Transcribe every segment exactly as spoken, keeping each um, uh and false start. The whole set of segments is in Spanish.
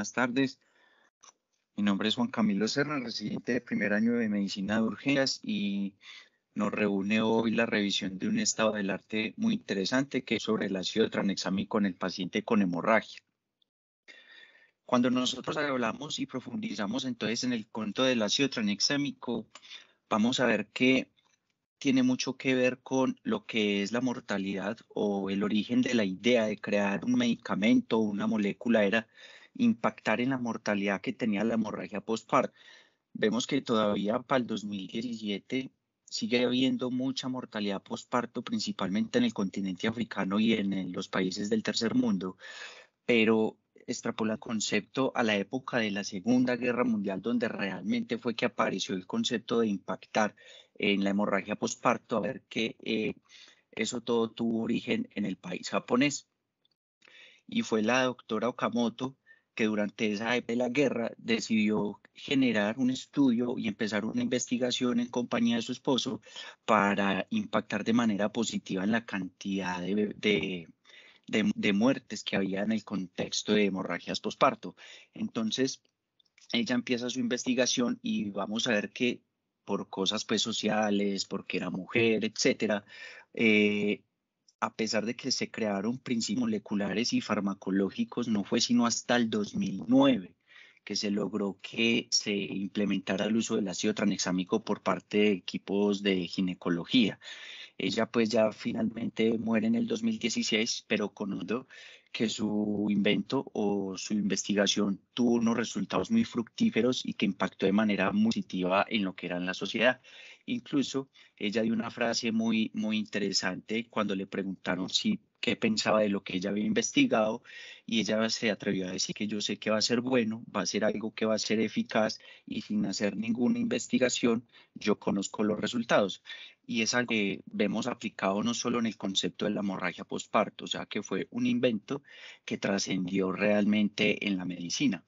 buenas tardes. Mi nombre es Juan Camilo Serna, residente de primer año de Medicina de Urgencias y nos reúne hoy la revisión de un estado del arte muy interesante que es sobre el ácido tranexámico en el paciente con hemorragia. Cuando nosotros hablamos y profundizamos entonces en el concepto del ácido tranexámico, vamos a ver que tiene mucho que ver con lo que es la mortalidad o el origen de la idea de crear un medicamento o una molécula era impactar en la mortalidad que tenía la hemorragia postparto. Vemos que todavía para el dos mil diecisiete sigue habiendo mucha mortalidad postparto, principalmente en el continente africano y en, en los países del tercer mundo, pero extrapola el concepto a la época de la Segunda Guerra Mundial, donde realmente fue que apareció el concepto de impactar en la hemorragia postparto, a ver que eh, eso todo tuvo origen en el país japonés. Y fue la doctora Okamoto que durante esa época de la guerra decidió generar un estudio y empezar una investigación en compañía de su esposo para impactar de manera positiva en la cantidad de, de de, de muertes que había en el contexto de hemorragias posparto. Entonces, ella empieza su investigación y vamos a ver que por cosas pues sociales, porque era mujer, etcétera, eh, a pesar de que se crearon principios moleculares y farmacológicos, no fue sino hasta el dos mil nueve que se logró que se implementara el uso del ácido tranexámico por parte de equipos de ginecología. Ella pues ya finalmente muere en el dos mil dieciséis, pero conociendo que su invento o su investigación tuvo unos resultados muy fructíferos y que impactó de manera muy positiva en lo que era en la sociedad. Incluso ella dio una frase muy, muy interesante cuando le preguntaron si qué pensaba de lo que ella había investigado y ella se atrevió a decir que yo sé que va a ser bueno, va a ser algo que va a ser eficaz y sin hacer ninguna investigación yo conozco los resultados. Y es algo que vemos aplicado no solo en el concepto de la hemorragia postparto, o sea que fue un invento que trascendió realmente en la medicina.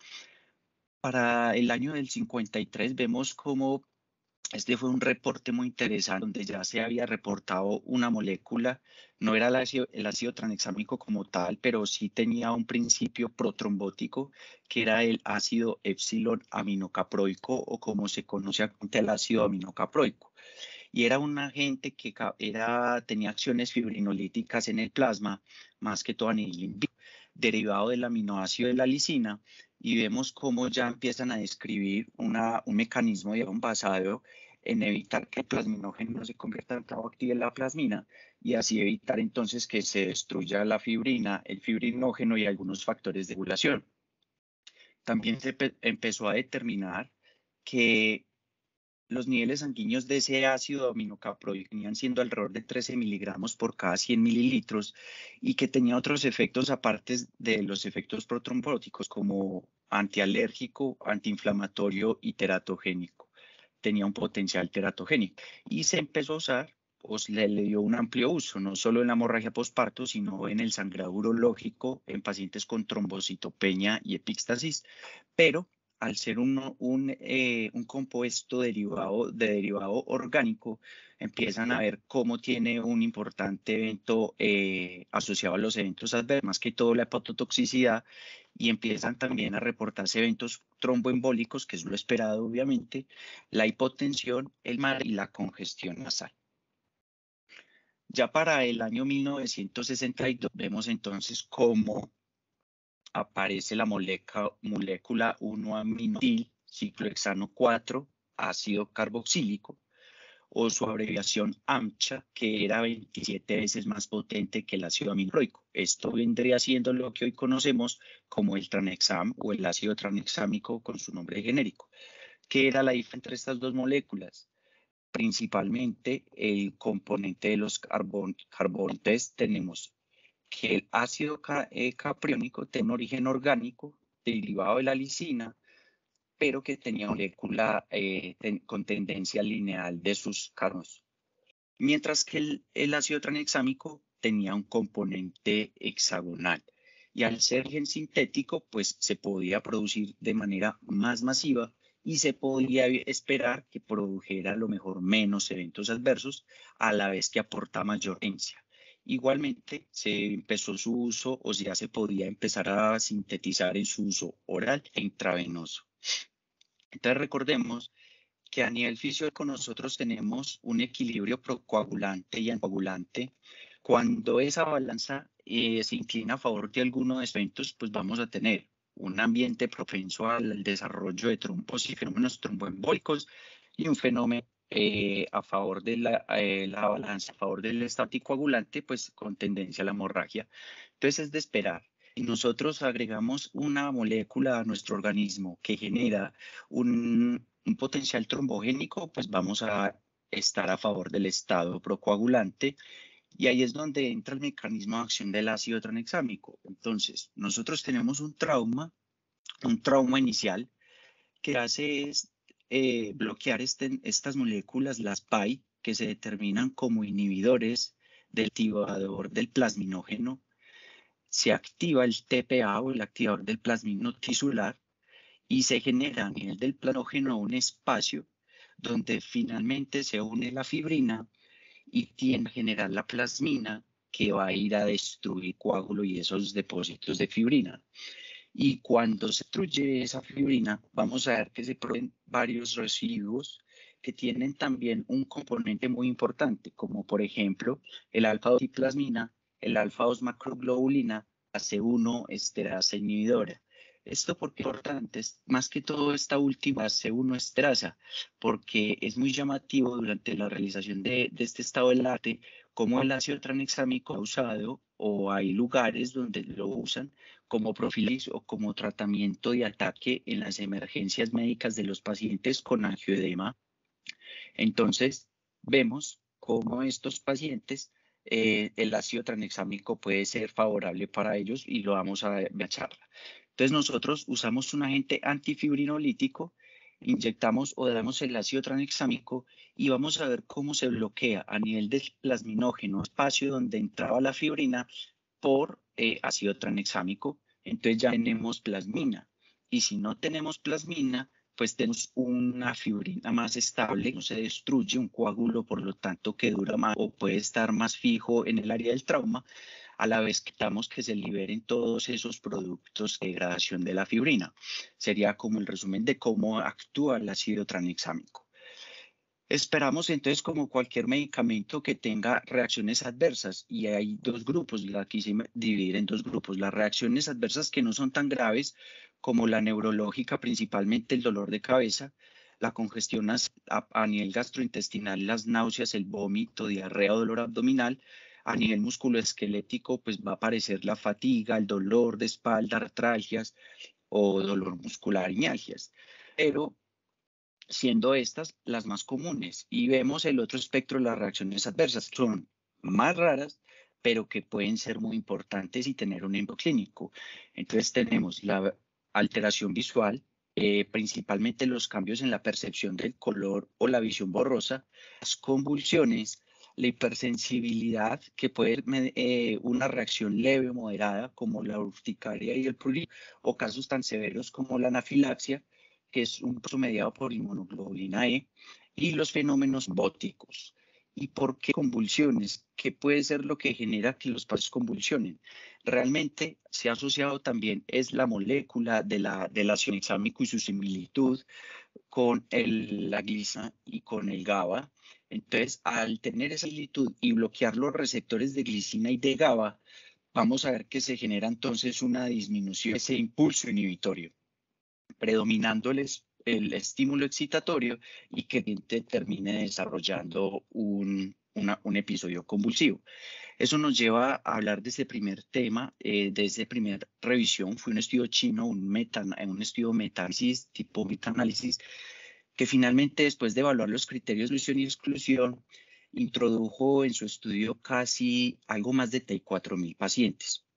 Para el año del cincuenta y tres vemos cómo este fue un reporte muy interesante donde ya se había reportado una molécula, no era el ácido, el ácido tranexámico como tal, pero sí tenía un principio protrombótico que era el ácido epsilon aminocaproico o como se conoce actualmente el ácido aminocaproico. Y era un agente que era, tenía acciones fibrinolíticas en el plasma, más que todo a nivel in vivo, derivado del aminoácido de la lisina, y vemos cómo ya empiezan a describir una, un mecanismo digamos, basado en evitar que el plasminógeno se convierta en cabo activo en la plasmina y así evitar entonces que se destruya la fibrina, el fibrinógeno y algunos factores de regulación. También se empezó a determinar que los niveles sanguíneos de ese ácido aminocaproico venían siendo alrededor de trece miligramos por cada cien mililitros y que tenía otros efectos aparte de los efectos protrombóticos como antialérgico, antiinflamatorio y teratogénico. Tenía un potencial teratogénico y se empezó a usar, pues le, le dio un amplio uso, no solo en la hemorragia postparto, sino en el sangrado urológico, en pacientes con trombocitopenia y epíxtasis, pero al ser un, un, eh, un compuesto derivado, de derivado orgánico, empiezan a ver cómo tiene un importante evento eh, asociado a los eventos adversos, más que todo la hepatotoxicidad, y empiezan también a reportarse eventos tromboembólicos, que es lo esperado obviamente, la hipotensión, el mar y la congestión nasal. Ya para el año mil novecientos sesenta y dos vemos entonces cómo aparece la molécula, molécula uno aminotil ciclohexano cuatro ácido carboxílico o su abreviación AMCHA, que era veintisiete veces más potente que el ácido aminoproico. Esto vendría siendo lo que hoy conocemos como el tranexam o el ácido tranexámico con su nombre genérico. ¿Qué era la diferencia entre estas dos moléculas? Principalmente el componente de los carbon, carbones. Tenemos que el ácido ca, eh, capriónico tiene un origen orgánico derivado de la lisina, pero que tenía molécula eh, ten, con tendencia lineal de sus carbonos. Mientras que el, el ácido tranexámico tenía un componente hexagonal. Y al ser gen sintético, pues se podía producir de manera más masiva y se podía esperar que produjera a lo mejor menos eventos adversos a la vez que aporta mayor potencia. Igualmente, se empezó su uso o ya se podía empezar a sintetizar en su uso oral e intravenoso. Entonces recordemos que a nivel fisiológico nosotros tenemos un equilibrio procoagulante y anticoagulante. Cuando esa balanza eh, se inclina a favor de alguno de estos eventos, pues vamos a tener un ambiente propenso al desarrollo de trombos y fenómenos tromboembólicos y un fenómeno eh, a favor de la, eh, la balanza, a favor del estado anticoagulante, pues con tendencia a la hemorragia. Entonces es de esperar. Y nosotros agregamos una molécula a nuestro organismo que genera un, un potencial trombogénico, pues vamos a estar a favor del estado procoagulante. Y ahí es donde entra el mecanismo de acción del ácido tranexámico. Entonces, nosotros tenemos un trauma, un trauma inicial, que hace es eh, bloquear este, estas moléculas, las P A I, que se determinan como inhibidores del activador del plasminógeno. Se activa el T P A o el activador del plasmino tisular y se genera a nivel del plasminógeno un espacio donde finalmente se une la fibrina y tiende a generar la plasmina que va a ir a destruir coágulo y esos depósitos de fibrina. Y cuando se destruye esa fibrina, vamos a ver que se producen varios residuos que tienen también un componente muy importante, como por ejemplo el alfa dos plasmina, el alfa dos macroglobulina, la C uno esterasa inhibidora. Esto porque es importante, es más que todo esta última C uno esterasa, porque es muy llamativo durante la realización de, de este estado del arte cómo el ácido tranexámico ha usado o hay lugares donde lo usan como profilaxis o como tratamiento de ataque en las emergencias médicas de los pacientes con angioedema. Entonces, vemos cómo estos pacientes, eh, el ácido tranexámico puede ser favorable para ellos y lo vamos a ver en charla. Entonces, nosotros usamos un agente antifibrinolítico, inyectamos o damos el ácido tranexámico y vamos a ver cómo se bloquea a nivel del plasminógeno, espacio donde entraba la fibrina, por eh, ácido tranexámico. Entonces ya tenemos plasmina. Y si no tenemos plasmina, pues tenemos una fibrina más estable, no se destruye, un coágulo, por lo tanto, que dura más o puede estar más fijo en el área del trauma, a la vez que estamos que se liberen todos esos productos de degradación de la fibrina. Sería como el resumen de cómo actúa el ácido tranexámico. Esperamos entonces, como cualquier medicamento, que tenga reacciones adversas, y hay dos grupos, la quise dividir en dos grupos: las reacciones adversas que no son tan graves, como la neurológica, principalmente el dolor de cabeza, la congestión a, a nivel gastrointestinal, las náuseas, el vómito, diarrea o dolor abdominal. A nivel musculoesquelético, pues va a aparecer la fatiga, el dolor de espalda, artralgias o dolor muscular y mialgias. Pero siendo estas las más comunes. Y vemos el otro espectro de las reacciones adversas, que son más raras, pero que pueden ser muy importantes y tener un ejemplo clínico. Entonces tenemos la alteración visual, eh, principalmente los cambios en la percepción del color o la visión borrosa, las convulsiones, la hipersensibilidad, que puede ser eh, una reacción leve o moderada, como la urticaria y el prurito, o casos tan severos como la anafilaxia, que es un proceso mediado por inmunoglobulina E, y los fenómenos bóticos. ¿Y por qué convulsiones? ¿Qué puede ser lo que genera que los pacientes convulsionen? Realmente se ha asociado también es la molécula de la, del ácido tranexámico y su similitud con el, la glicina y con el GABA. Entonces, al tener esa similitud y bloquear los receptores de glicina y de GABA, vamos a ver que se genera entonces una disminución de ese impulso inhibitorio, predominando el, el estímulo excitatorio y que termine desarrollando un, una, un episodio convulsivo. Eso nos lleva a hablar de ese primer tema, eh, de esa primera revisión. Fue un estudio chino, un, meta, un estudio metaanálisis, tipo metaanálisis, que finalmente, después de evaluar los criterios de inclusión y exclusión, introdujo en su estudio casi algo más de treinta y cuatro mil pacientes.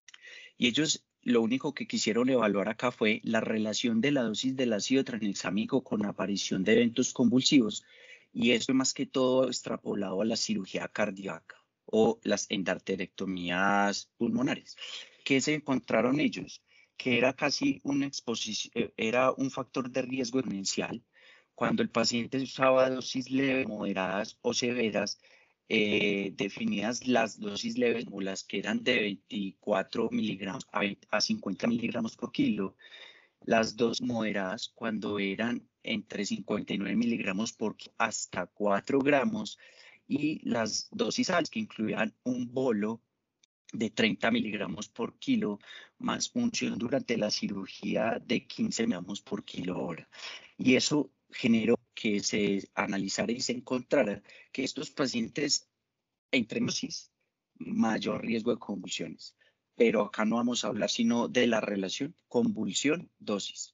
Y ellos lo único que quisieron evaluar acá fue la relación de la dosis del ácido tranexámico con la aparición de eventos convulsivos, y eso más que todo extrapolado a la cirugía cardíaca o las endarterectomías pulmonares. ¿Qué se encontraron ellos? Que era casi una exposición, era un factor de riesgo exponencial cuando el paciente usaba dosis leves, moderadas o severas eh, definidas las dosis leves como las que eran de veinticuatro miligramos a, veinte a cincuenta miligramos por kilo, las dos moderadas cuando eran entre cincuenta y nueve miligramos por kilo hasta cuatro gramos, y las dosis altas que incluían un bolo de treinta miligramos por kilo más punción durante la cirugía de quince miligramos por kilo hora. Y eso generó que se analizara y se encontrara que estos pacientes entre dosis mayor riesgo de convulsiones. Pero acá no vamos a hablar sino de la relación convulsión-dosis.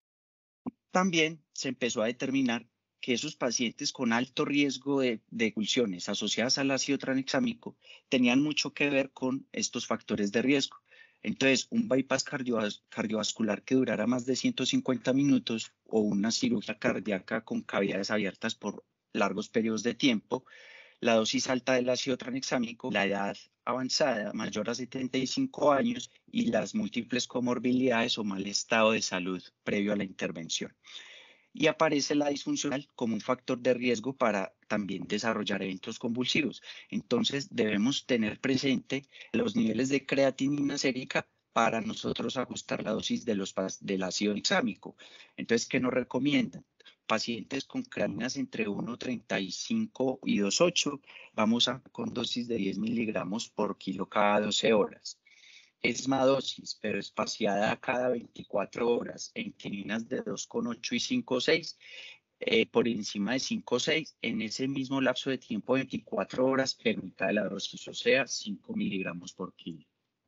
También se empezó a determinar que esos pacientes con alto riesgo de, de convulsiones asociadas al ácido tranexámico tenían mucho que ver con estos factores de riesgo. Entonces, un bypass cardiovas cardiovascular que durara más de ciento cincuenta minutos o una cirugía cardíaca con cavidades abiertas por largos periodos de tiempo, la dosis alta del ácido tranexámico, la edad avanzada mayor a setenta y cinco años y las múltiples comorbilidades o mal estado de salud previo a la intervención. Y aparece la disfuncional como un factor de riesgo para también desarrollar eventos convulsivos. Entonces debemos tener presente los niveles de creatinina sérica para nosotros ajustar la dosis de los, del ácido tranexámico. Entonces, ¿qué nos recomiendan? Pacientes con creatininas entre uno punto treinta y cinco y dos punto ocho, vamos a con dosis de diez miligramos por kilo cada doce horas. Misma dosis, pero espaciada cada veinticuatro horas en quininas de dos punto ocho y cinco punto seis, eh, por encima de cinco punto seis, en ese mismo lapso de tiempo, veinticuatro horas, pero mitad de la dosis, o sea, cinco miligramos por kilo.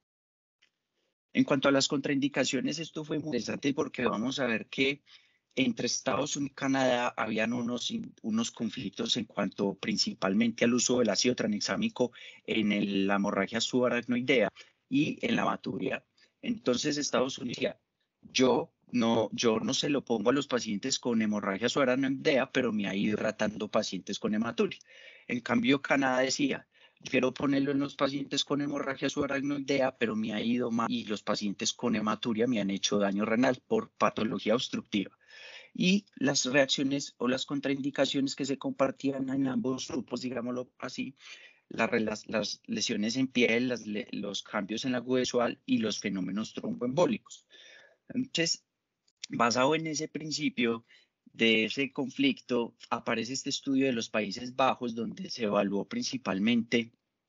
En cuanto a las contraindicaciones, esto fue muy interesante porque vamos a ver que entre Estados Unidos y Canadá habían unos, unos conflictos en cuanto principalmente al uso del ácido tranexámico en el, la hemorragia subaracnoidea y en la hematuria. Entonces Estados Unidos decía, yo no, yo no se lo pongo a los pacientes con hemorragia subaracnoidea, pero me ha ido tratando pacientes con hematuria. En cambio, Canadá decía, quiero ponerlo en los pacientes con hemorragia subaracnoidea, pero me ha ido mal y los pacientes con hematuria me han hecho daño renal por patología obstructiva. Y las reacciones o las contraindicaciones que se compartían en ambos grupos, digámoslo así, la, las, las lesiones en piel, las, los cambios en la agudo visual y los fenómenos tromboembólicos. Entonces, basado en ese principio de ese conflicto, aparece este estudio de los Países Bajos, donde se evaluó principalmente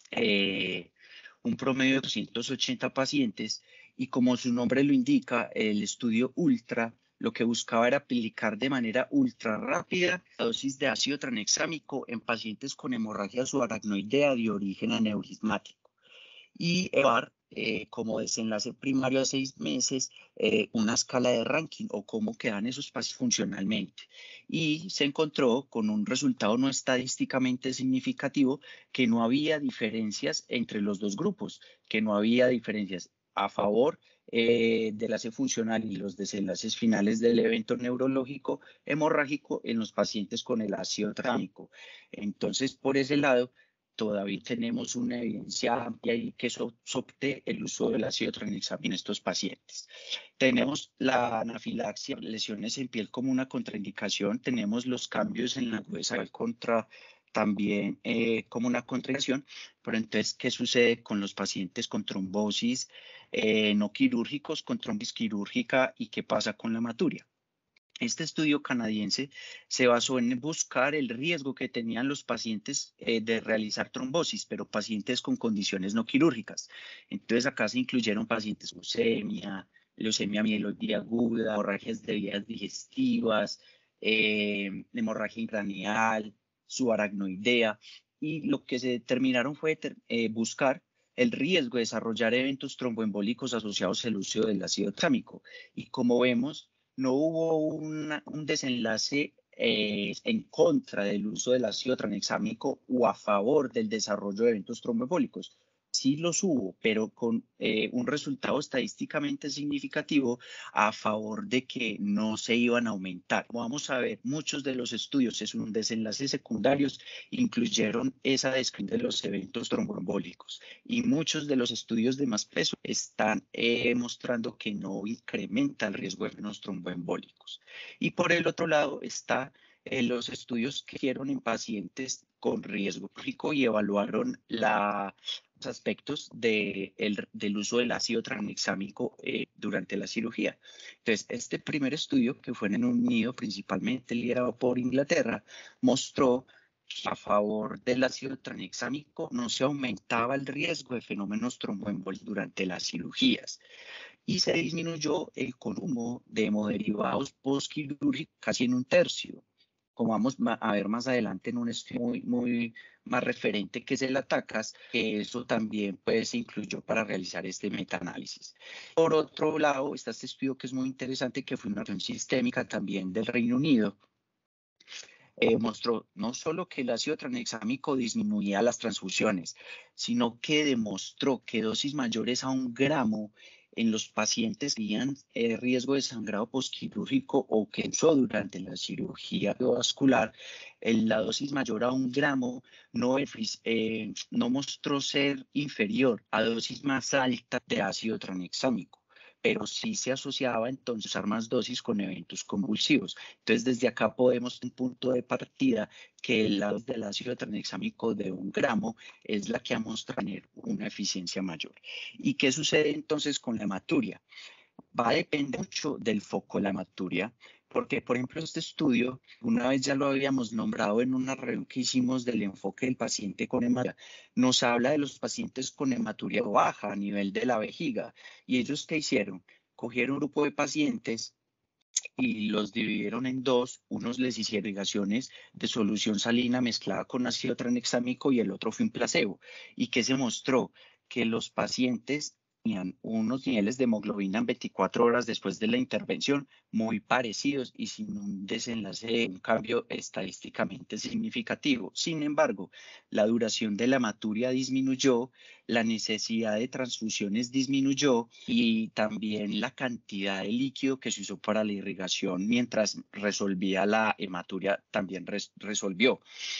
eh, un promedio de doscientos ochenta pacientes, y como su nombre lo indica, el estudio ULTRA lo que buscaba era aplicar de manera ultra rápida la dosis de ácido tranexámico en pacientes con hemorragia subaracnoidea de origen aneurismático y evaluar eh, como desenlace primario a seis meses eh, una escala de ranking o cómo quedan esos pacientes funcionalmente. Y se encontró con un resultado no estadísticamente significativo, que no había diferencias entre los dos grupos, que no había diferencias a favor eh, del enlace funcional y los desenlaces finales del evento neurológico hemorrágico en los pacientes con el ácido tranexámico. Entonces, por ese lado, todavía tenemos una evidencia amplia y que soporte el uso del ácido tranexámico en estos pacientes. Tenemos la anafilaxia, lesiones en piel como una contraindicación, tenemos los cambios en la huesa contra también eh, como una contraindicación, pero entonces, ¿qué sucede con los pacientes con trombosis eh, no quirúrgicos, con trombosis quirúrgica, y qué pasa con la hematuria? Este estudio canadiense se basó en buscar el riesgo que tenían los pacientes eh, de realizar trombosis, pero pacientes con condiciones no quirúrgicas. Entonces acá se incluyeron pacientes con leucemia, leucemia mieloide aguda, hemorragias de vías digestivas, eh, hemorragia craneal, subaracnoidea, y lo que se determinaron fue eh, buscar el riesgo de desarrollar eventos tromboembólicos asociados al uso del ácido tranexámico. Y como vemos, no hubo una, un desenlace eh, en contra del uso del ácido tranexámico o a favor del desarrollo de eventos tromboembólicos. Sí los hubo, pero con eh, un resultado estadísticamente significativo a favor de que no se iban a aumentar. Como vamos a ver, muchos de los estudios, es un desenlaces secundarios, incluyeron esa descripción de los eventos tromboembólicos, y muchos de los estudios de más peso están eh, mostrando que no incrementa el riesgo de eventos tromboembólicos. Y por el otro lado está eh, los estudios que hicieron en pacientes con riesgo crítico y evaluaron la, los aspectos de el, del uso del ácido tranexámico eh, durante la cirugía. Entonces, este primer estudio, que fue en el Reino Unido, principalmente liderado por Inglaterra, mostró que a favor del ácido tranexámico no se aumentaba el riesgo de fenómenos tromboembólicos durante las cirugías y se disminuyó el consumo de hemoderivados postquirúrgicos casi en un tercio. Como vamos a ver más adelante en un estudio muy, muy más referente que es el ATACAS, que eso también pues, se incluyó para realizar este metaanálisis. Por otro lado, está este estudio que es muy interesante, que fue una reacción sistémica también del Reino Unido, Eh, mostró no solo que el ácido tranexámico disminuía las transfusiones, sino que demostró que dosis mayores a un gramo en los pacientes que tenían eh, riesgo de sangrado postquirúrgico o que usó durante la cirugía vascular, en la dosis mayor a un gramo no, eh, no mostró ser inferior a dosis más altas de ácido tranexámico, pero sí se asociaba entonces a más dosis con eventos convulsivos. Entonces, desde acá podemos un punto de partida que el lado del ácido tranexámico de un gramo es la que vamos a tener una eficiencia mayor. ¿Y qué sucede entonces con la hematuria? Va a depender mucho del foco de la hematuria, porque, por ejemplo, este estudio, una vez ya lo habíamos nombrado en una reunión que hicimos del enfoque del paciente con hematuria, nos habla de los pacientes con hematuria baja a nivel de la vejiga. ¿Y ellos qué hicieron? Cogieron un grupo de pacientes y los dividieron en dos. Unos les hicieron irrigaciones de solución salina mezclada con ácido tranexámico y el otro fue un placebo. ¿Y qué se mostró? Que los pacientes tenían unos niveles de hemoglobina en veinticuatro horas después de la intervención muy parecidos y sin un desenlace, un cambio estadísticamente significativo. Sin embargo, la duración de la hematuria disminuyó, la necesidad de transfusiones disminuyó y también la cantidad de líquido que se usó para la irrigación mientras resolvía la hematuria también res resolvió.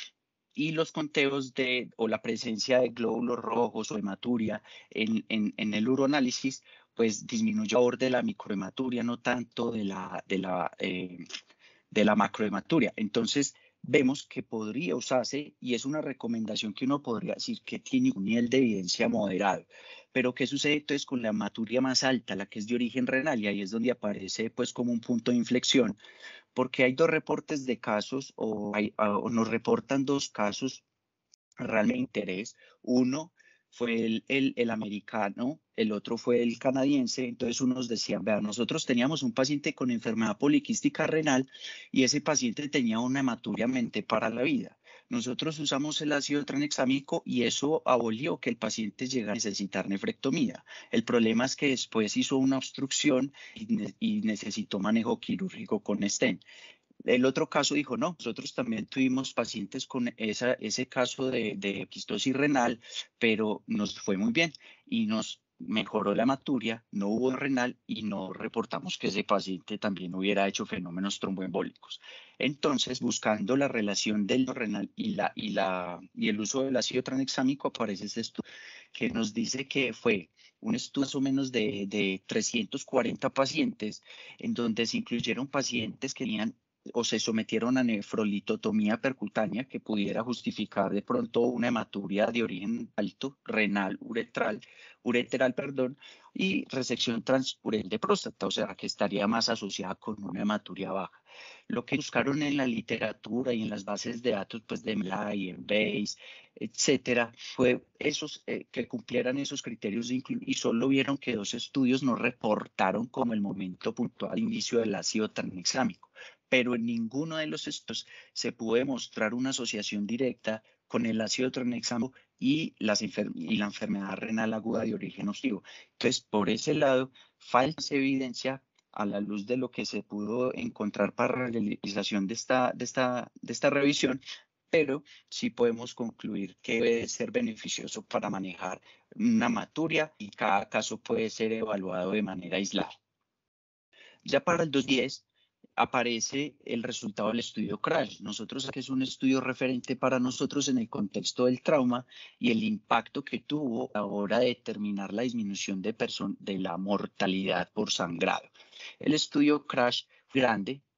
Y los conteos de, o la presencia de glóbulos rojos o hematuria en, en, en el uroanálisis, pues disminuyó a favor de la microhematuria, no tanto de la, de la, eh, de la macrohematuria. Entonces, vemos que podría usarse y es una recomendación que uno podría decir que tiene un nivel de evidencia moderado. Pero, ¿qué sucede entonces con la hematuria más alta, la que es de origen renal? Y ahí es donde aparece pues como un punto de inflexión, porque hay dos reportes de casos o, hay, o nos reportan dos casos realmente de interés. Uno fue el, el, el americano, el otro fue el canadiense. Entonces unos decían, vean, nosotros teníamos un paciente con enfermedad poliquística renal y ese paciente tenía una hematuria mente para la vida. Nosotros usamos el ácido tranexámico y eso abolió que el paciente llegara a necesitar nefrectomía. El problema es que después hizo una obstrucción y, ne y necesitó manejo quirúrgico con stent. El otro caso dijo, no, nosotros también tuvimos pacientes con esa, ese caso de, de epistosis renal, pero nos fue muy bien y nos mejoró la hematuria, no hubo renal y no reportamos que ese paciente también hubiera hecho fenómenos tromboembólicos. Entonces, buscando la relación del renal y, la, y, la, y el uso del ácido tranexámico, aparece este estudio que nos dice que fue un estudio más o menos de, de trescientos cuarenta pacientes, en donde se incluyeron pacientes que tenían o se sometieron a nefrolitotomía percutánea que pudiera justificar de pronto una hematuria de origen alto, renal, uretral, ureteral, perdón, y resección transuretral de próstata, o sea, que estaría más asociada con una hematuria baja. Lo que buscaron en la literatura y en las bases de datos, pues de M L A I, Embase, etcétera, fue esos eh, que cumplieran esos criterios de y solo vieron que dos estudios no reportaron como el momento puntual de inicio del ácido tranexámico, pero en ninguno de los estudios se pudo demostrar una asociación directa con el ácido tranexámico y, las y la enfermedad renal aguda de origen obstructivo. Entonces, por ese lado, falta evidencia a la luz de lo que se pudo encontrar para la realización de esta, de esta, de esta revisión, pero sí podemos concluir que debe ser beneficioso para manejar una hematuria y cada caso puede ser evaluado de manera aislada. Ya para el dos mil diez aparece el resultado del estudio CRASH. Nosotros, que es un estudio referente para nosotros en el contexto del trauma y el impacto que tuvo a la hora de determinar la disminución de, de la mortalidad por sangrado. El estudio CRASH fue grande,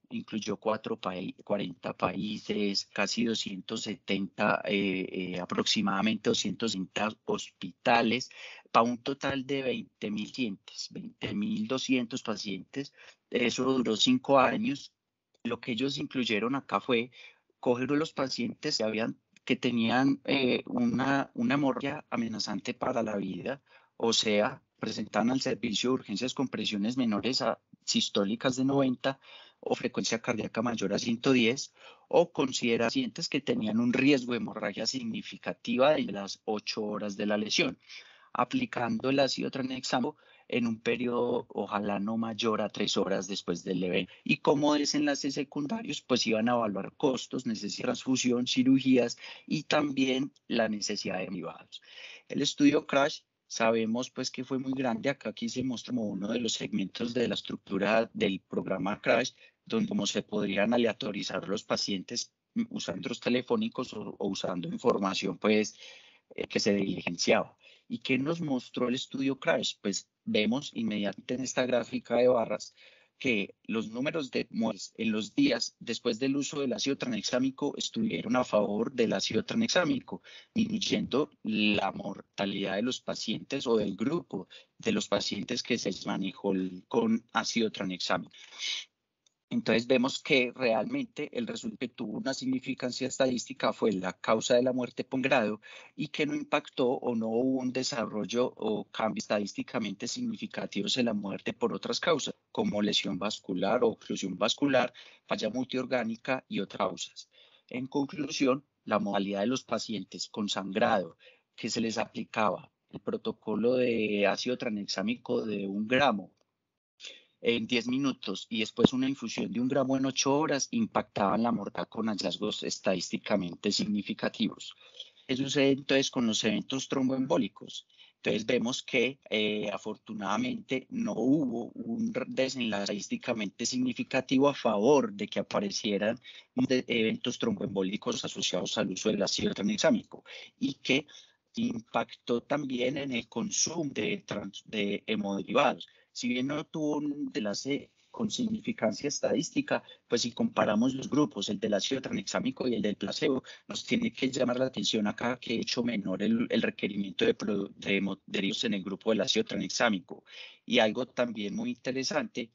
incluyó cuatro paí- cuarenta países, casi doscientos setenta, eh, eh, aproximadamente doscientos setenta hospitales, para un total de veinte mil pacientes, veinte mil doscientos pacientes. Eso duró cinco años. Lo que ellos incluyeron acá fue coger los pacientes que, habían, que tenían eh, una, una hemorragia amenazante para la vida, o sea, presentaban al servicio de urgencias con presiones menores a sistólicas de noventa o frecuencia cardíaca mayor a ciento diez, o considera pacientes que tenían un riesgo de hemorragia significativa de las ocho horas de la lesión, aplicando el ácido tranexamo en un periodo ojalá no mayor a tres horas después del evento. Y como desenlaces secundarios, pues iban a evaluar costos, necesidad de transfusión, cirugías y también la necesidad de derivados. El estudio CRASH sabemos pues que fue muy grande. Acá aquí se muestra como uno de los segmentos de la estructura del programa CRASH, donde como se podrían aleatorizar los pacientes usando los telefónicos o, o usando información pues eh, que se diligenciaba. ¿Y qué nos mostró el estudio CRASH? Pues vemos inmediatamente en esta gráfica de barras que los números de muertes en los días después del uso del ácido tranexámico estuvieron a favor del ácido tranexámico, disminuyendo la mortalidad de los pacientes o del grupo de los pacientes que se manejó con ácido tranexámico. Entonces vemos que realmente el resultado que tuvo una significancia estadística fue la causa de la muerte por grado y que no impactó o no hubo un desarrollo o cambio estadísticamente significativos en la muerte por otras causas, como lesión vascular o oclusión vascular, falla multiorgánica y otras causas. En conclusión, la modalidad de los pacientes con sangrado que se les aplicaba el protocolo de ácido tranexámico de un gramo en diez minutos y después una infusión de un gramo en ocho horas impactaban la mortalidad con hallazgos estadísticamente significativos. ¿Qué sucede entonces con los eventos tromboembólicos? Entonces vemos que eh, afortunadamente no hubo un desenlace estadísticamente significativo a favor de que aparecieran de eventos tromboembólicos asociados al uso del ácido tranexámico y que impactó también en el consumo de, trans, de hemoderivados. Si bien no tuvo un desenlace con significancia estadística, pues si comparamos los grupos, el del ácido tranexámico y el del placebo, nos tiene que llamar la atención acá que he hecho menor el, el requerimiento de, de hemoderivados en el grupo del ácido tranexámico. Y algo también muy interesante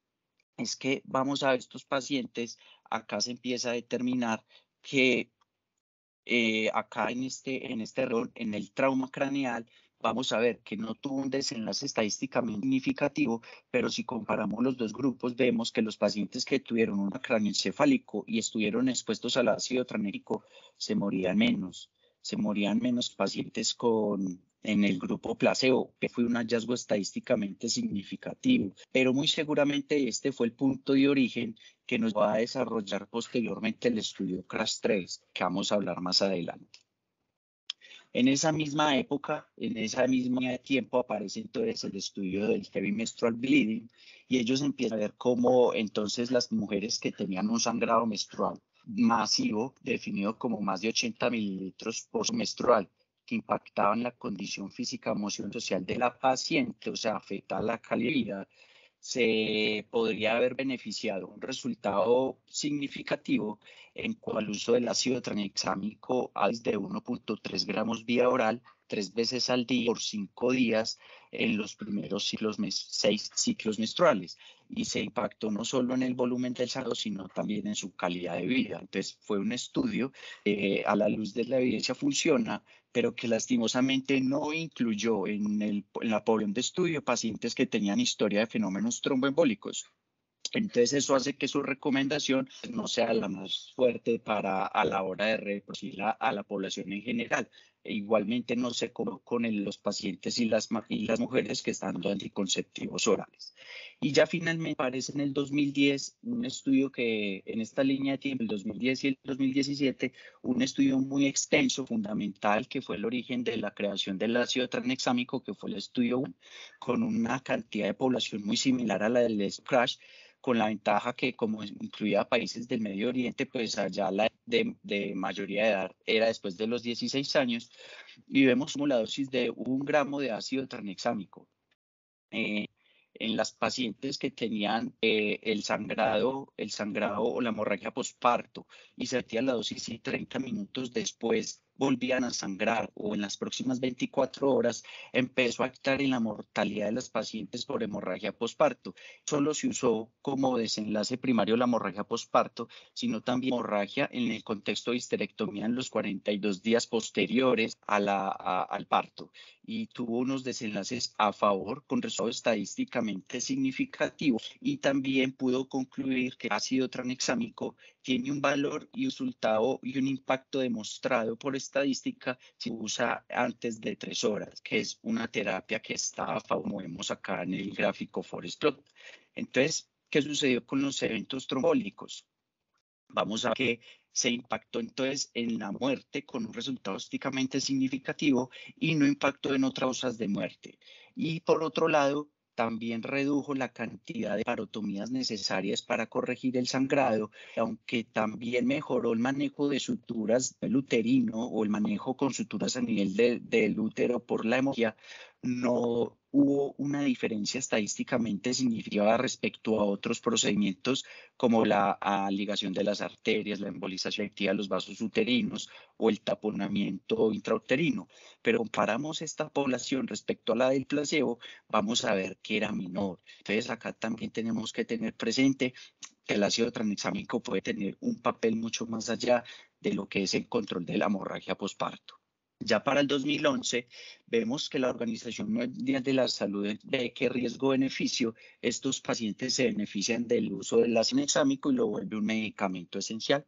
es que vamos a ver estos pacientes, acá se empieza a determinar que eh, acá en este, en este error, en el trauma craneal, vamos a ver que no tuvo un desenlace estadísticamente significativo, pero si comparamos los dos grupos, vemos que los pacientes que tuvieron un cráneoencefálico y estuvieron expuestos al ácido tranexámico se morían menos, se morían menos pacientes con en el grupo placebo, que fue un hallazgo estadísticamente significativo, pero muy seguramente este fue el punto de origen que nos va a desarrollar posteriormente el estudio CRASH tres, que vamos a hablar más adelante. En esa misma época, en esa misma línea de tiempo, aparece entonces el estudio del heavy menstrual bleeding y ellos empiezan a ver cómo entonces las mujeres que tenían un sangrado menstrual masivo, definido como más de ochenta mililitros por menstrual, que impactaban la condición física, emoción, social de la paciente, o sea, afecta la calidad de vida, se podría haber beneficiado un resultado significativo en cuanto al uso del ácido tranexámico de uno punto tres gramos vía oral tres veces al día por cinco días en los primeros ciclos, seis ciclos menstruales, y se impactó no solo en el volumen del sangrado, sino también en su calidad de vida. Entonces fue un estudio eh, a la luz de la evidencia funciona, pero que lastimosamente no incluyó en, el, en la población de estudio pacientes que tenían historia de fenómenos tromboembólicos. Entonces eso hace que su recomendación no sea la más fuerte para a la hora de reproducir a, a la población en general. E igualmente no se con, con el, los pacientes y las, y las mujeres que están dando anticonceptivos orales. Y ya finalmente aparece en el dos mil diez un estudio que en esta línea de tiempo, el dos mil diez y el dos mil diecisiete, un estudio muy extenso, fundamental, que fue el origen de la creación del ácido tranexámico, que fue el estudio uno, con una cantidad de población muy similar a la del CRASH, con la ventaja que como incluía países del Medio Oriente, pues allá la de, de mayoría de edad era después de los dieciséis años, y vemos como la dosis de un gramo de ácido tranexámico. Eh, en las pacientes que tenían eh, el sangrado, el sangrado o la hemorragia posparto y se metía la dosis y treinta minutos después volvían a sangrar o en las próximas veinticuatro horas, empezó a estar en la mortalidad de las pacientes por hemorragia posparto. Solo se usó como desenlace primario la hemorragia posparto, sino también hemorragia en el contexto de histerectomía en los cuarenta y dos días posteriores a la, a, al parto, y tuvo unos desenlaces a favor con resultado estadísticamente significativo, y también pudo concluir que el ácido tranexámico tiene un valor y un resultado y un impacto demostrado por estadística si se usa antes de tres horas, que es una terapia que está a favor, como vemos acá en el gráfico Forest Plot. Entonces, ¿qué sucedió con los eventos trombólicos? Vamos a ver que se impactó entonces en la muerte con un resultado estadísticamente significativo y no impactó en otras causas de muerte. Y por otro lado, también redujo la cantidad de parotomías necesarias para corregir el sangrado, aunque también mejoró el manejo de suturas del uterino o el manejo con suturas a nivel de, del útero por la hemorragia. No hubo una diferencia estadísticamente significativa respecto a otros procedimientos como la ligación de las arterias, la embolización activa de los vasos uterinos o el taponamiento intrauterino. Pero comparamos esta población respecto a la del placebo, vamos a ver que era menor. Entonces acá también tenemos que tener presente que el ácido tranexámico puede tener un papel mucho más allá de lo que es el control de la hemorragia posparto. Ya para el dos mil once vemos que la Organización Mundial de la Salud ve que riesgo-beneficio, estos pacientes se benefician del uso del ácido tranexámico y lo vuelve un medicamento esencial.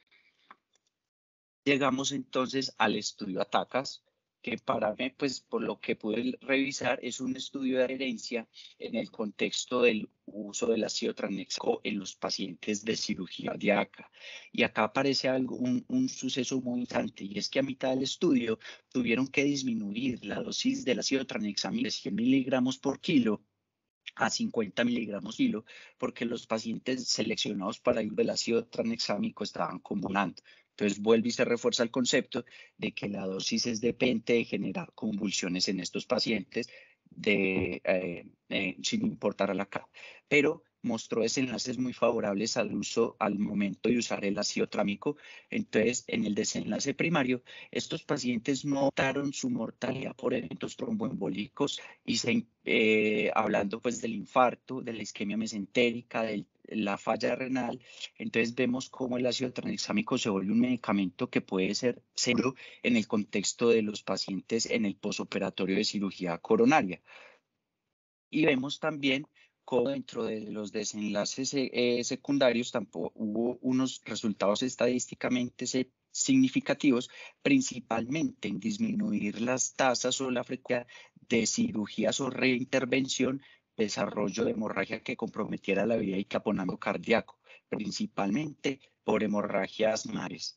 Llegamos entonces al estudio ATACAS, que para mí, pues por lo que pude revisar, es un estudio de adherencia en el contexto del uso del ácido tranexámico en los pacientes de cirugía cardíaca. Y acá aparece algo, un, un suceso muy interesante, y es que a mitad del estudio tuvieron que disminuir la dosis del ácido tranexámico de cien miligramos por kilo a cincuenta miligramos kilo, porque los pacientes seleccionados para el del ácido tranexámico estaban convulsionando. Entonces vuelve y se refuerza el concepto de que la dosis es dependiente de generar convulsiones en estos pacientes de, eh, eh, sin importar a la causa. Pero mostró desenlaces muy favorables al uso al momento de usar el ácido trámico. Entonces, en el desenlace primario, estos pacientes no notaron su mortalidad por eventos tromboembólicos y se, eh, hablando pues del infarto, de la isquemia mesentérica, de la falla renal. Entonces vemos cómo el ácido tranexámico se vuelve un medicamento que puede ser seguro en el contexto de los pacientes en el posoperatorio de cirugía coronaria. Y vemos también cómo dentro de los desenlaces eh, secundarios tampoco hubo unos resultados estadísticamente significativos, principalmente en disminuir las tasas o la frecuencia de cirugías o reintervención, desarrollo de hemorragia que comprometiera la vida y taponamiento cardíaco, principalmente por hemorragias mares.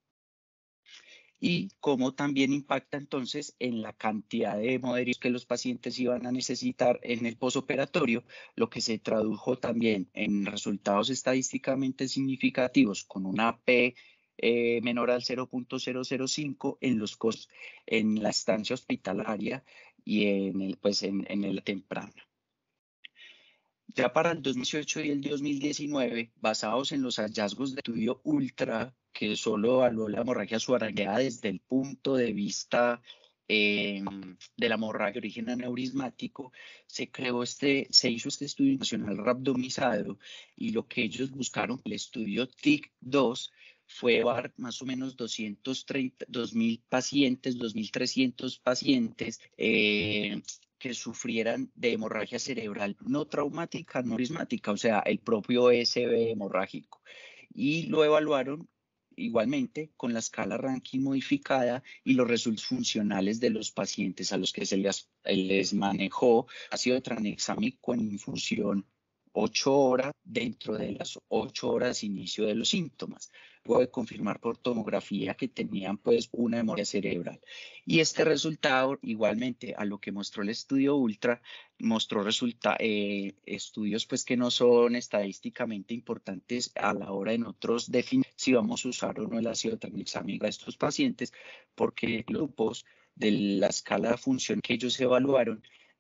Y cómo también impacta entonces en la cantidad de hemoderivados que los pacientes iban a necesitar en el posoperatorio, lo que se tradujo también en resultados estadísticamente significativos con una P eh, menor al cero punto cero cero cinco en los costos en la estancia hospitalaria y en el, pues en, en el temprano. Ya para el dos mil dieciocho y el dos mil diecinueve, basados en los hallazgos del estudio ULTRA, que solo evaluó la hemorragia subarachnoidea desde el punto de vista eh, de la hemorragia de origen aneurismático, se creó este, se hizo este estudio nacional randomizado, y lo que ellos buscaron, el estudio T I C dos, fue evaluar más o menos doscientos treinta, dos mil pacientes, dos mil trescientos pacientes, eh, que sufrieran de hemorragia cerebral no traumática, no prismática, o sea, el propio E S B hemorrágico. Y lo evaluaron igualmente con la escala Rankin modificada y los resultados funcionales de los pacientes a los que se les, les manejó ácido tranexámico en infusión ocho horas dentro de las ocho horas de inicio de los síntomas, luego de confirmar por tomografía que tenían pues una hemorragia cerebral. Y este resultado, igualmente a lo que mostró el estudio ULTRA, mostró resulta, eh, estudios pues que no son estadísticamente importantes a la hora de nosotros definir si vamos a usar o no el ácido tranexámico a estos pacientes, porque grupos de la escala de función que ellos evaluaron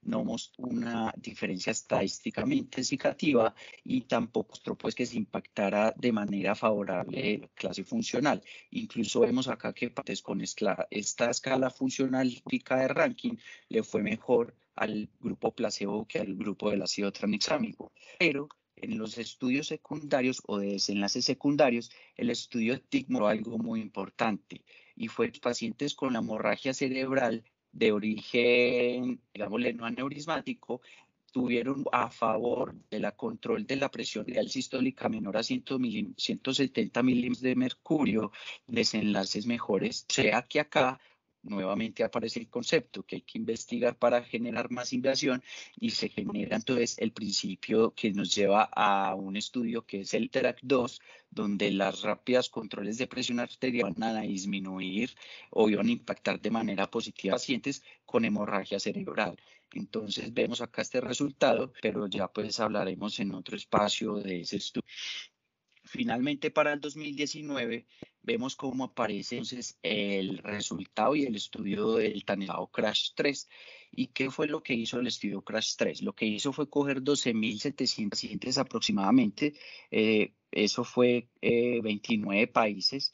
no mostró una diferencia estadísticamente significativa y tampoco mostró pues, que se impactara de manera favorable la clase funcional. Incluso vemos acá que pues, con esta, esta escala funcional de ranking le fue mejor al grupo placebo que al grupo del ácido tranexámico. Pero en los estudios secundarios o de desenlaces secundarios, el estudio T I C mostró algo muy importante y fue que pacientes con la hemorragia cerebral de origen, digámosle, no aneurismático, tuvieron a favor de la control de la presión arterial sistólica menor a ciento setenta milímetros de mercurio, desenlaces mejores. O sea que acá nuevamente aparece el concepto que hay que investigar para generar más investigación y se genera entonces el principio que nos lleva a un estudio que es el TRACK dos, donde las rápidas controles de presión arterial van a disminuir o iban a impactar de manera positiva a pacientes con hemorragia cerebral. Entonces vemos acá este resultado, pero ya pues hablaremos en otro espacio de ese estudio. Finalmente, para el dos mil diecinueve, vemos cómo aparece entonces el resultado y el estudio del tan llamado CRASH tres. ¿Y qué fue lo que hizo el estudio CRASH tres? Lo que hizo fue coger doce mil setecientos pacientes aproximadamente, eh, eso fue eh, veintinueve países,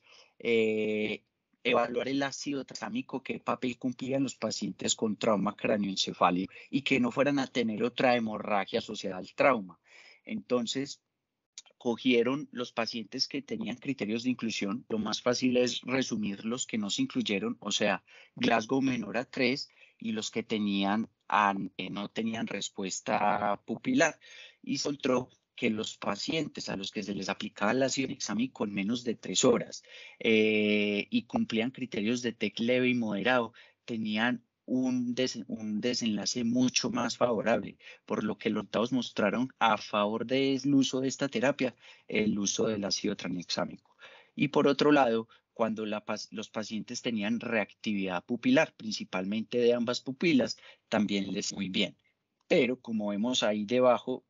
eh, evaluar el ácido tranexámico, qué papel cumplían los pacientes con trauma cráneoencefálico y que no fueran a tener otra hemorragia asociada al trauma. Entonces, cogieron los pacientes que tenían criterios de inclusión. Lo más fácil es resumir los que no se incluyeron, o sea, Glasgow menor a tres y los que tenían, eh, no tenían respuesta pupilar. Y se encontró que los pacientes a los que se les aplicaba el ácido tranexámico con menos de tres horas eh, y cumplían criterios de T E C leve y moderado, tenían un, des, un desenlace mucho más favorable, por lo que los resultados mostraron a favor del uso de esta terapia el uso del ácido tranexámico. Y por otro lado, cuando la, los pacientes tenían reactividad pupilar, principalmente de ambas pupilas, también les muy bien. Pero como vemos ahí debajo,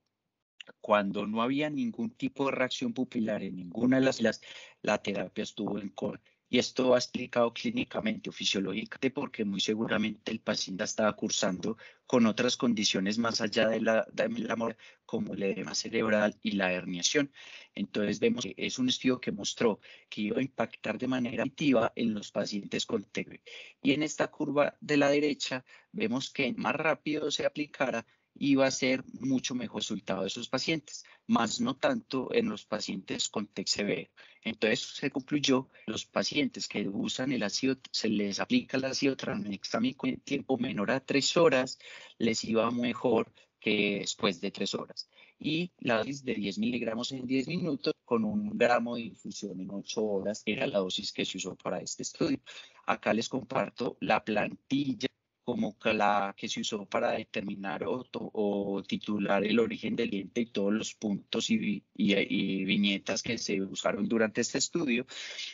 cuando no había ningún tipo de reacción pupilar en ninguna de las islas, la terapia estuvo en contra. Y esto va explicado clínicamente o fisiológicamente porque muy seguramente el paciente estaba cursando con otras condiciones más allá de la, de la muerte, como el edema cerebral y la herniación. Entonces vemos que es un estudio que mostró que iba a impactar de manera positiva en los pacientes con T B. Y en esta curva de la derecha vemos que más rápido se aplicara, iba a ser mucho mejor resultado de esos pacientes, más no tanto en los pacientes con T E C severo. Entonces se concluyó, los pacientes que usan el ácido, se les aplica el ácido tranexámico en tiempo menor a tres horas, les iba mejor que después de tres horas. Y la dosis de diez miligramos en diez minutos con un gramo de infusión en ocho horas era la dosis que se usó para este estudio. Acá les comparto la plantilla como la que se usó para determinar o, o titular el origen del diente y todos los puntos y, y, y viñetas que se usaron durante este estudio,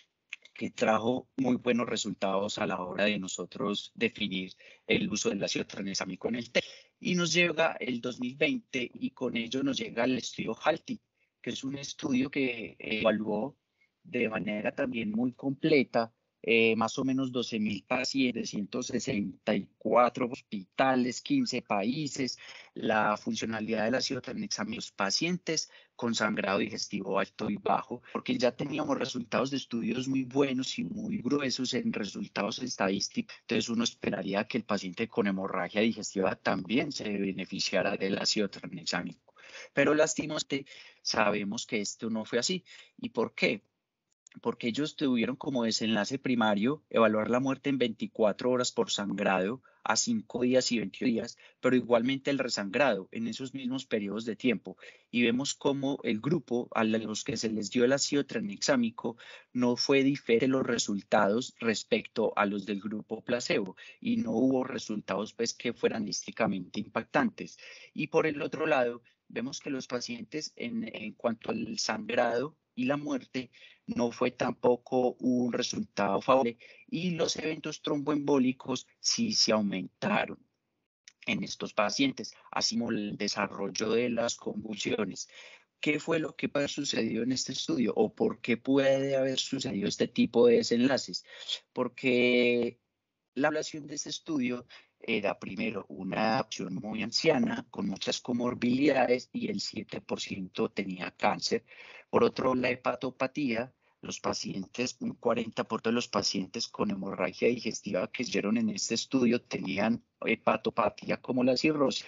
que trajo muy buenos resultados a la hora de nosotros definir el uso del ácido tranexámico en el T E C. Y nos llega el dos mil veinte y con ello nos llega el estudio HALTI, que es un estudio que evaluó de manera también muy completa Eh, más o menos doce mil pacientes, ciento sesenta y cuatro hospitales, quince países, la funcionalidad del ácido tranexámico en los pacientes con sangrado digestivo alto y bajo, porque ya teníamos resultados de estudios muy buenos y muy gruesos en resultados estadísticos. Entonces uno esperaría que el paciente con hemorragia digestiva también se beneficiara del ácido tranexámico. Pero lastimosamente sabemos que esto no fue así. ¿Y por qué? Porque ellos tuvieron como desenlace primario evaluar la muerte en veinticuatro horas por sangrado a cinco días y veinte días, pero igualmente el resangrado en esos mismos periodos de tiempo. Y vemos cómo el grupo a los que se les dio el ácido tranexámico no fue diferente los resultados respecto a los del grupo placebo y no hubo resultados pues, que fueran estadísticamente impactantes. Y por el otro lado, vemos que los pacientes en, en cuanto al sangrado y la muerte no fue tampoco un resultado favorable y los eventos tromboembólicos sí se aumentaron en estos pacientes, así como el desarrollo de las convulsiones. ¿Qué fue lo que puede haber sucedido en este estudio o por qué puede haber sucedido este tipo de desenlaces? Porque la evaluación de este estudio era primero una opción muy anciana, con muchas comorbilidades, y el siete por ciento tenía cáncer. Por otro, la hepatopatía, los pacientes, un cuarenta por ciento de los pacientes con hemorragia digestiva que estuvieron en este estudio tenían hepatopatía como la cirrosis.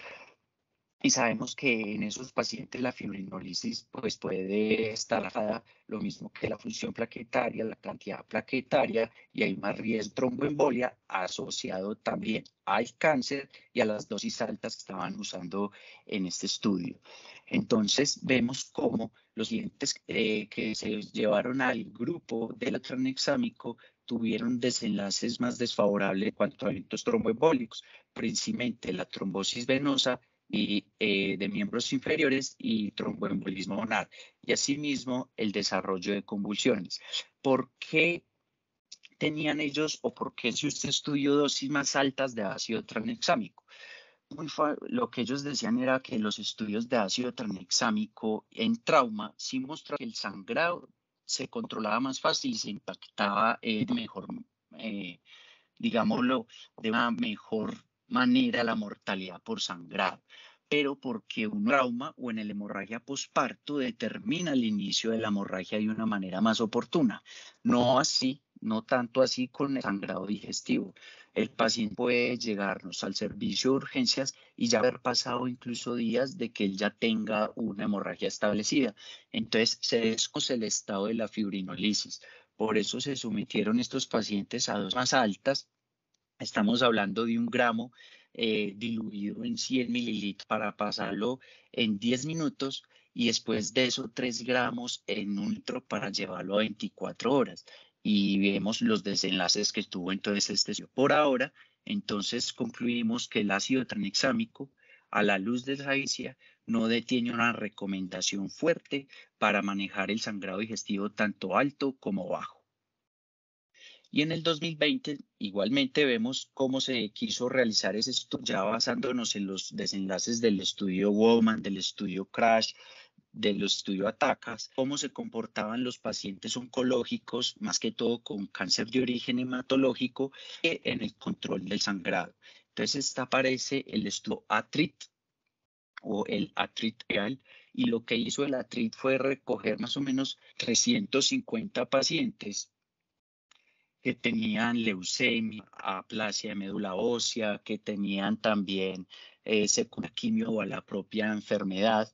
Y sabemos que en esos pacientes la fibrinólisis pues, puede estar afectada, lo mismo que la función plaquetaria, la cantidad plaquetaria, y hay más riesgo de tromboembolia asociado también al cáncer y a las dosis altas que estaban usando en este estudio. Entonces vemos cómo los pacientes eh, que se llevaron al grupo del tranexámico tuvieron desenlaces más desfavorables en cuanto a eventos tromboembólicos, principalmente la trombosis venosa y eh, de miembros inferiores y tromboembolismo monar, y asimismo el desarrollo de convulsiones. ¿Por qué tenían ellos, o por qué si usted estudió dosis más altas de ácido tranexámico? Muy lo que ellos decían era que los estudios de ácido tranexámico en trauma sí mostraron que el sangrado se controlaba más fácil y se impactaba eh, mejor, eh, digámoslo, de una mejor manera la mortalidad por sangrado, pero porque un trauma o en la hemorragia posparto determina el inicio de la hemorragia de una manera más oportuna. No así, no tanto así con el sangrado digestivo. El paciente puede llegarnos al servicio de urgencias y ya haber pasado incluso días de que él ya tenga una hemorragia establecida. Entonces se desconoce el estado de la fibrinolisis. Por eso se sometieron estos pacientes a dosis más altas. Estamos hablando de un gramo eh, diluido en cien mililitros para pasarlo en diez minutos, y después de eso tres gramos en un litro para llevarlo a veinticuatro horas. Y vemos los desenlaces que tuvo entonces este estudio. Por ahora, entonces concluimos que el ácido tranexámico, a la luz de la evidencia, no detiene una recomendación fuerte para manejar el sangrado digestivo tanto alto como bajo. Y en el dos mil veinte, igualmente, vemos cómo se quiso realizar ese estudio, ya basándonos en los desenlaces del estudio WOMAN, del estudio CRASH, del estudio ATACAS, cómo se comportaban los pacientes oncológicos, más que todo con cáncer de origen hematológico, en el control del sangrado. Entonces, esta aparece el estudio ATRIT o el ATRIT real, y lo que hizo el ATRIT fue recoger más o menos trescientos cincuenta pacientes que tenían leucemia, aplasia de médula ósea, que tenían también eh, secundaria quimio o a la propia enfermedad,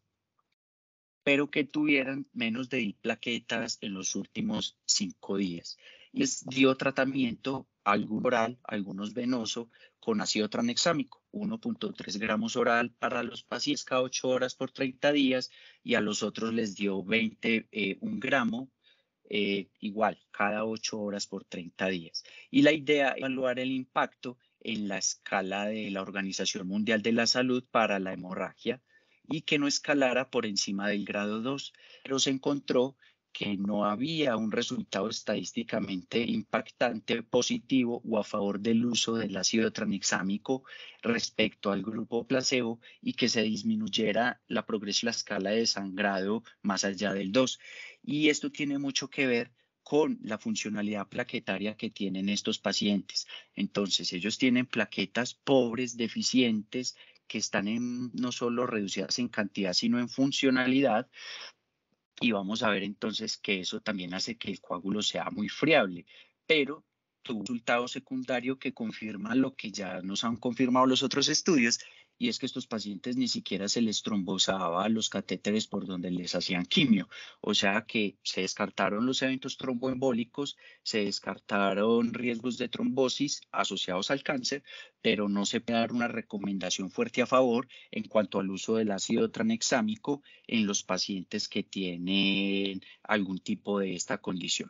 pero que tuvieran menos de diez plaquetas en los últimos cinco días. Y les dio tratamiento, algunos oral, algunos venoso, con ácido tranexámico, uno punto tres gramos oral para los pacientes cada ocho horas por treinta días, y a los otros les dio veinte, eh, un gramo, eh, igual, cada ocho horas por treinta días. Y la idea es evaluar el impacto en la escala de la Organización Mundial de la Salud para la hemorragia, y que no escalara por encima del grado dos, pero se encontró que no había un resultado estadísticamente impactante positivo o a favor del uso del ácido tranexámico respecto al grupo placebo, y que se disminuyera la progresión de la escala de sangrado más allá del dos. Y esto tiene mucho que ver con la funcionalidad plaquetaria que tienen estos pacientes. Entonces, ellos tienen plaquetas pobres, deficientes, que están en, no solo reducidas en cantidad, sino en funcionalidad. Y vamos a ver entonces que eso también hace que el coágulo sea muy friable, pero tuvo un resultado secundario que confirma lo que ya nos han confirmado los otros estudios, y es que estos pacientes ni siquiera se les trombosaba los catéteres por donde les hacían quimio. O sea que se descartaron los eventos tromboembólicos, se descartaron riesgos de trombosis asociados al cáncer, pero no se puede dar una recomendación fuerte a favor en cuanto al uso del ácido tranexámico en los pacientes que tienen algún tipo de esta condición.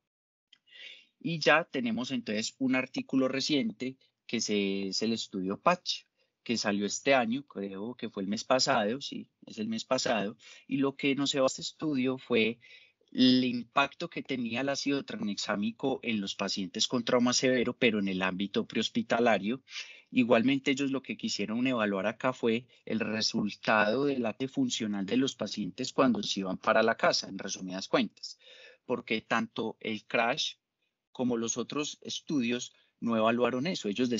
Y ya tenemos entonces un artículo reciente que se, es el estudio PATCH, que salió este año, creo que fue el mes pasado, sí, es el mes pasado, y lo que nos llevó a este estudio fue el impacto que tenía el ácido tranexámico en los pacientes con trauma severo, pero en el ámbito prehospitalario. Igualmente, ellos lo que quisieron evaluar acá fue el resultado del acto funcional de los pacientes cuando se iban para la casa, en resumidas cuentas, porque tanto el CRASH como los otros estudios no evaluaron eso. Ellos decían,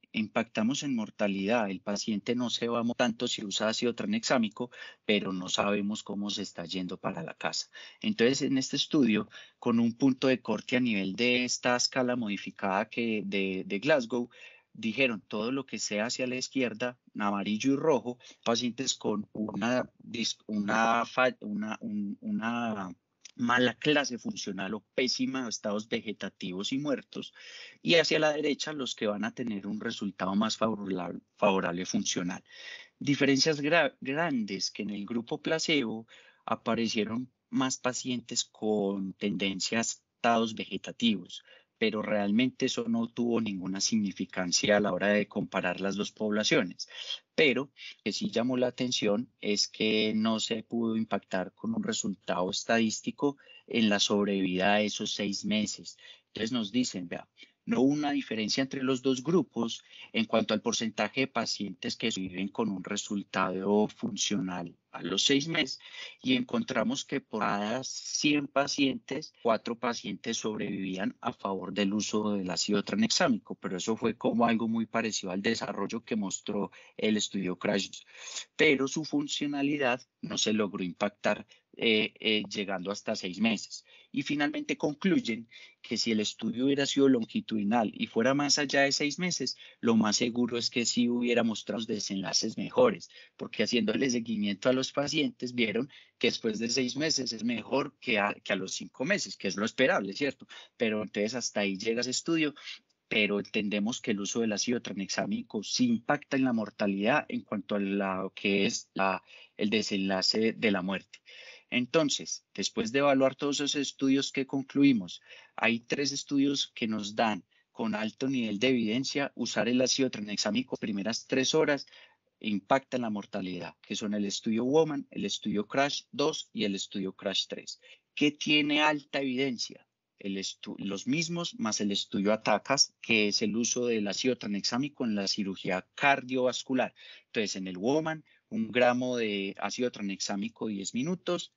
impactamos en mortalidad. El paciente no se va tanto si usa ácido tranexámico, pero no sabemos cómo se está yendo para la casa. Entonces, en este estudio, con un punto de corte a nivel de esta escala modificada que de, de Glasgow, dijeron todo lo que sea hacia la izquierda, amarillo y rojo, pacientes con una, una, una, un, una mala clase funcional o pésima, estados vegetativos y muertos, y hacia la derecha los que van a tener un resultado más favorable, favorable funcional. Diferencias gra grandes que en el grupo placebo aparecieron más pacientes con tendencia a estados vegetativos, pero realmente eso no tuvo ninguna significancia a la hora de comparar las dos poblaciones. Pero que sí llamó la atención es que no se pudo impactar con un resultado estadístico en la sobrevida de esos seis meses. Entonces nos dicen, vea, no hubo una diferencia entre los dos grupos en cuanto al porcentaje de pacientes que viven con un resultado funcional a los seis meses, y encontramos que por cada cien pacientes, cuatro pacientes sobrevivían a favor del uso del ácido tranexámico, pero eso fue como algo muy parecido al desarrollo que mostró el estudio CRASH, pero su funcionalidad no se logró impactar eh, eh, llegando hasta seis meses. Y finalmente concluyen que si el estudio hubiera sido longitudinal y fuera más allá de seis meses, lo más seguro es que sí hubiera mostrado desenlaces mejores, porque haciéndole seguimiento a los pacientes vieron que después de seis meses es mejor que a, que a los cinco meses, que es lo esperable, ¿cierto? Pero entonces hasta ahí llega ese estudio, pero entendemos que el uso del ácido tranexámico sí impacta en la mortalidad en cuanto a lo que es la, el desenlace de la muerte. Entonces, después de evaluar todos esos estudios que concluimos, hay tres estudios que nos dan con alto nivel de evidencia usar el ácido tranexámico las primeras tres horas impacta en la mortalidad, que son el estudio WOMAN, el estudio CRASH dos y el estudio CRASH tres. ¿Qué tiene alta evidencia? El los mismos más el estudio ATACAS, que es el uso del ácido tranexámico en la cirugía cardiovascular. Entonces, en el WOMAN, un gramo de ácido tranexámico diez minutos.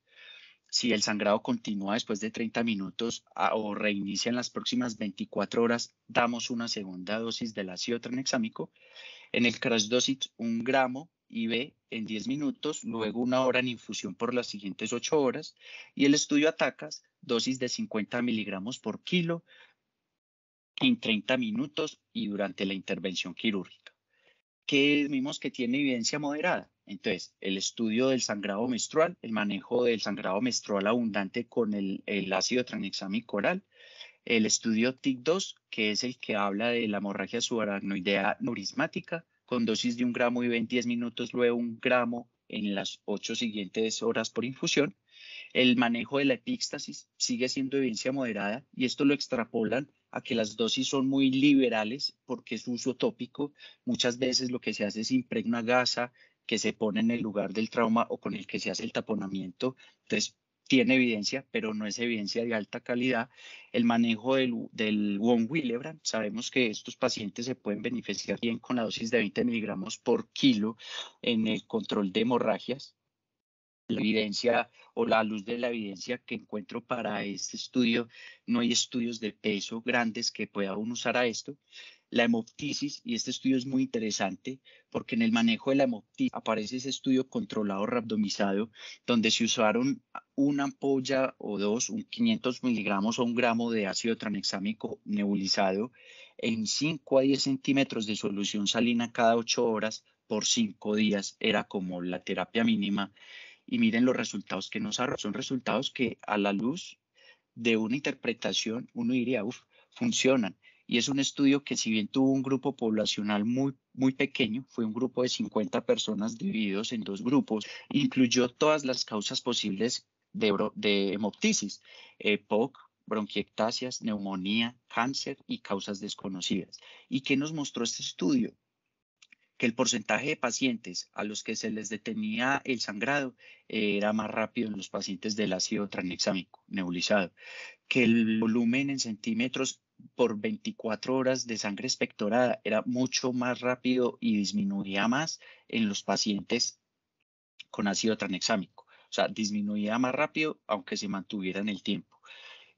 Si el sangrado continúa después de treinta minutos a, o reinicia en las próximas veinticuatro horas, damos una segunda dosis del ácido tranexámico. En el crash dosis, un gramo I V en diez minutos, luego una hora en infusión por las siguientes ocho horas. Y el estudio ATACAS, dosis de cincuenta miligramos por kilo en treinta minutos y durante la intervención quirúrgica, que vimos que tiene evidencia moderada. Entonces, el estudio del sangrado menstrual, el manejo del sangrado menstrual abundante con el, el ácido tranexámico oral, el estudio T I C dos, que es el que habla de la hemorragia subaracnoidea nurismática, con dosis de un gramo I V en diez minutos, luego un gramo en las ocho siguientes horas por infusión. El manejo de la epíxtasis sigue siendo evidencia moderada y esto lo extrapolan a que las dosis son muy liberales porque es uso tópico. Muchas veces lo que se hace es impregna gasa que se pone en el lugar del trauma o con el que se hace el taponamiento. Entonces, tiene evidencia, pero no es evidencia de alta calidad. El manejo del, del von Willebrand, sabemos que estos pacientes se pueden beneficiar bien con la dosis de veinte miligramos por kilo en el control de hemorragias. La evidencia o la luz de la evidencia que encuentro para este estudio, no hay estudios de peso grandes que pueda uno usar a esto. La hemoptisis, y este estudio es muy interesante porque en el manejo de la hemoptisis aparece ese estudio controlado randomizado donde se usaron una ampolla o dos, un quinientos miligramos o un gramo de ácido tranexámico nebulizado en cinco a diez centímetros de solución salina cada ocho horas por cinco días, era como la terapia mínima. Y miren los resultados que nos arrojan. Son resultados que a la luz de una interpretación uno diría, uff, funcionan. Y es un estudio que si bien tuvo un grupo poblacional muy, muy pequeño, fue un grupo de cincuenta personas divididos en dos grupos, incluyó todas las causas posibles de, de hemoptisis, eh, P O C, bronquiectasias, neumonía, cáncer y causas desconocidas. ¿Y qué nos mostró este estudio? Que el porcentaje de pacientes a los que se les detenía el sangrado eh, era más rápido en los pacientes del ácido tranexámico nebulizado, que el volumen en centímetros por veinticuatro horas de sangre expectorada era mucho más rápido y disminuía más en los pacientes con ácido tranexámico. O sea, disminuía más rápido aunque se mantuviera en el tiempo.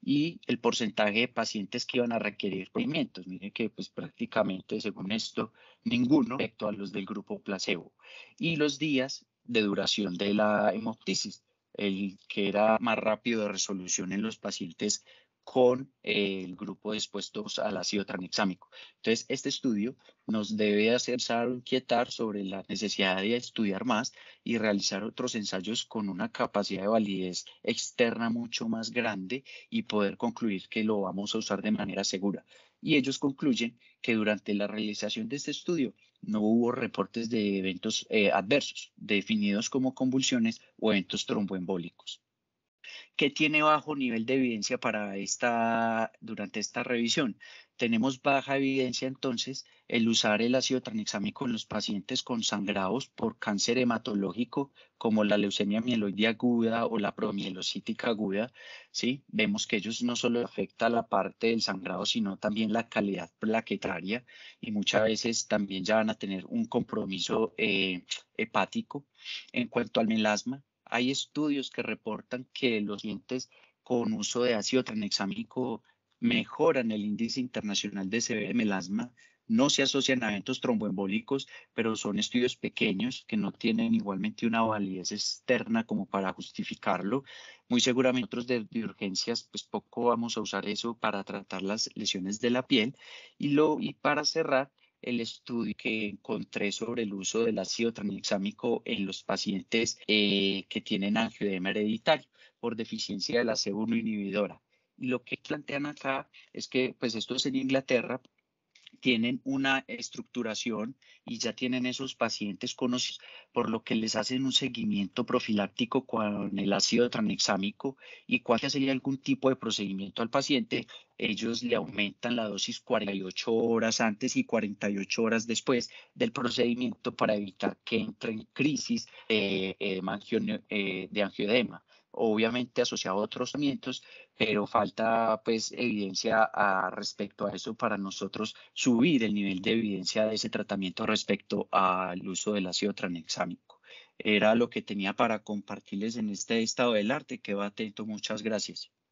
y el porcentaje de pacientes que iban a requerir procedimientos. Miren que pues prácticamente según esto, ninguno respecto a los del grupo placebo. Y los días de duración de la hemoptisis, el que era más rápido de resolución en los pacientes con eh, el grupo expuestos al ácido tranexámico. Entonces, este estudio nos debe hacer inquietar sobre la necesidad de estudiar más y realizar otros ensayos con una capacidad de validez externa mucho más grande y poder concluir que lo vamos a usar de manera segura. Y ellos concluyen que durante la realización de este estudio no hubo reportes de eventos eh, adversos definidos como convulsiones o eventos tromboembólicos. ¿Qué tiene bajo nivel de evidencia para esta, durante esta revisión? Tenemos baja evidencia entonces el usar el ácido tranexámico en los pacientes con sangrados por cáncer hematológico como la leucemia mieloide aguda o la promielocítica aguda, ¿sí? Vemos que ellos no solo afecta la parte del sangrado, sino también la calidad plaquetaria y muchas veces también ya van a tener un compromiso eh, hepático. En cuanto al melasma, hay estudios que reportan que los pacientes con uso de ácido tranexámico mejoran el índice internacional de severo melasma. No se asocian a eventos tromboembólicos, pero son estudios pequeños que no tienen igualmente una validez externa como para justificarlo. Muy seguramente otros de, de urgencias, pues poco vamos a usar eso para tratar las lesiones de la piel. Y, lo, y para cerrar, el estudio que encontré sobre el uso del ácido tranexámico en los pacientes eh, que tienen angioedema hereditario por deficiencia de la C uno inhibidora. Y lo que plantean acá es que, pues esto es en Inglaterra, tienen una estructuración y ya tienen esos pacientes conocidos, por lo que les hacen un seguimiento profiláctico con el ácido tranexámico y cuando hacen algún tipo de procedimiento al paciente, ellos le aumentan la dosis cuarenta y ocho horas antes y cuarenta y ocho horas después del procedimiento para evitar que entre en crisis eh, eh, eh, de angioedema, obviamente asociado a otros tratamientos, pero falta pues evidencia a, respecto a eso para nosotros subir el nivel de evidencia de ese tratamiento respecto al uso del ácido tranexámico. Era lo que tenía para compartirles en este estado del arte. Quedo atento. Muchas gracias.